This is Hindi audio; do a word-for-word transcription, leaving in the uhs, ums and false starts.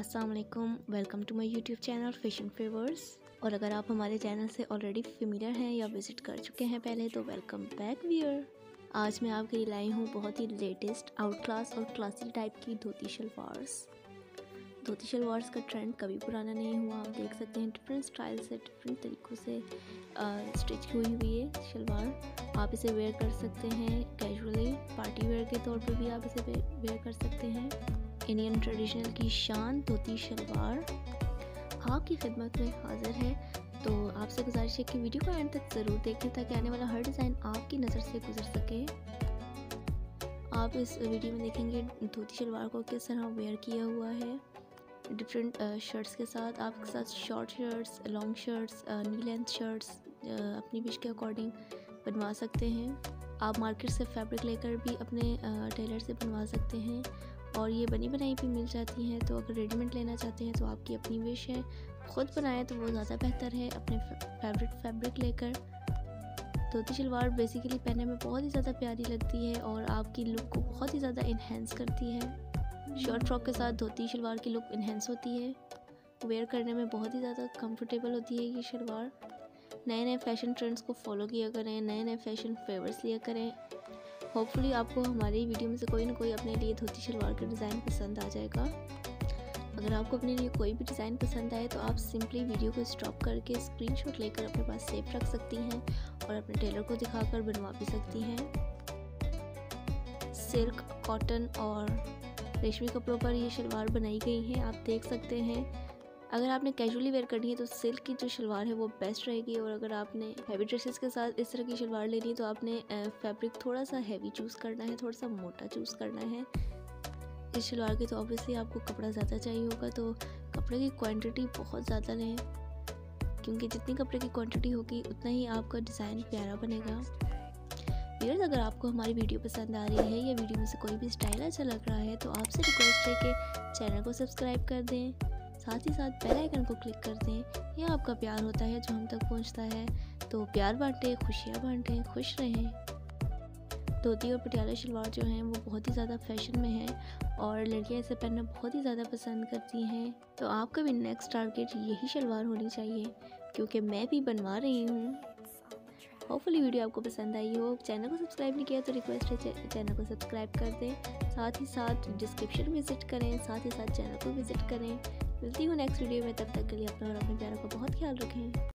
अस्सलाम वालेकुम, welcome to my YouTube channel fashion favours. और अगर आप हमारे चैनल से ऑलरेडी फेमिलियर हैं या विज़िट कर चुके हैं पहले तो वेलकम बैक वियर। आज मैं आपके लिए लाई हूँ बहुत ही लेटेस्ट आउट क्लास और क्लासी टाइप की धोती शलवार्स। धोती शलवार्स का ट्रेंड कभी पुराना नहीं हुआ। आप देख सकते हैं डिफरेंट स्टाइल से, डिफरेंट तरीक़ों से स्टिच हुई हुई है शलवार। आप इसे वेयर कर सकते हैं कैजुअली, पार्टी वेयर के तौर पे भी आप इसे वेयर कर सकते हैं। इंडियन ट्रेडिशनल की शान धोती शलवार आपकी खिदमत में हाजिर है। तो आपसे गुजारिश है कि वीडियो को एंड तक ज़रूर देखें ताकि आने वाला हर डिज़ाइन आपकी नज़र से गुजर सके। आप इस वीडियो में देखेंगे धोती शलवार को किस तरह वेयर किया हुआ है डिफरेंट शर्ट्स के साथ। आपके साथ short shirts, long shirts, knee length shirts अपनी विश के अकॉर्डिंग बनवा सकते हैं। आप मार्केट से फैब्रिक लेकर भी अपने टेलर से बनवा सकते हैं और ये बनी बनाई भी मिल जाती हैं। तो अगर रेडीमेड लेना चाहते हैं तो आपकी अपनी विश है, ख़ुद बनाएं तो वो ज़्यादा बेहतर है अपने फेवरेट फैब्रिक लेकर। धोती शलवार बेसिकली पहनने में बहुत ही ज़्यादा प्यारी लगती है और आपकी लुक को बहुत ही ज़्यादा इन्हेंस करती है। शॉर्ट फ्रॉक के साथ धोती शलवार की लुक इन्हेंस होती है, वेयर करने में बहुत ही ज़्यादा कंफर्टेबल होती है ये शलवार। नए नए फैशन ट्रेंड्स को फॉलो किया करें, नए नए फैशन फेवर्स लिया करें। होपफुली आपको हमारी वीडियो में से कोई ना कोई अपने लिए धोती शलवार का डिज़ाइन पसंद आ जाएगा। अगर आपको अपने लिए कोई भी डिज़ाइन पसंद आए तो आप सिंपली वीडियो को स्टॉप करके स्क्रीनशॉट लेकर अपने पास सेव रख सकती हैं और अपने टेलर को दिखाकर बनवा भी सकती हैं। सिल्क, कॉटन और रेशमी कपड़ों पर ये शलवार बनाई गई है, आप देख सकते हैं। अगर आपने कैजुअली वेयर करनी है तो सिल्क की जो शलवार है वो बेस्ट रहेगी, और अगर आपने हैवी ड्रेसेस के साथ इस तरह की शलवार लेनी है तो आपने फैब्रिक थोड़ा सा हैवी चूज़ करना है, थोड़ा सा मोटा चूज़ करना है। इस शलवार की तो ऑब्वियसली आपको कपड़ा ज़्यादा चाहिए होगा, तो कपड़े की क्वांटिटी बहुत ज़्यादा लें, क्योंकि जितनी कपड़े की क्वांटिटी होगी उतना ही आपका डिज़ाइन प्यारा बनेगा। व्यूअर्स, अगर आपको हमारी वीडियो पसंद आ रही है या वीडियो में से कोई भी स्टाइल अच्छा लग रहा है तो आपसे रिक्वेस्ट है कि चैनल को सब्सक्राइब कर दें, साथ ही साथ बेल आइकन को क्लिक कर दें। यह आपका प्यार होता है जो हम तक पहुंचता है। तो प्यार बांटें, खुशियाँ बांटें, खुश रहें। धोती और पटियाला शलवार जो हैं वो बहुत ही ज़्यादा फैशन में है और लड़कियां इसे पहनना बहुत ही ज़्यादा पसंद करती हैं। तो आपका भी नेक्स्ट टारगेट यही शलवार होनी चाहिए, क्योंकि मैं भी बनवा रही हूँ। होपफुली वीडियो आपको पसंद आई हो। चैनल को सब्सक्राइब नहीं किया तो रिक्वेस्ट है चैनल को सब्सक्राइब कर दें, साथ ही साथ डिस्क्रिप्शन विजिट करें, साथ ही साथ चैनल को विजिट करें। मिलती हूँ नेक्स्ट वीडियो में, तब तक के लिए अपना और अपने प्यारों का बहुत ख्याल रखें।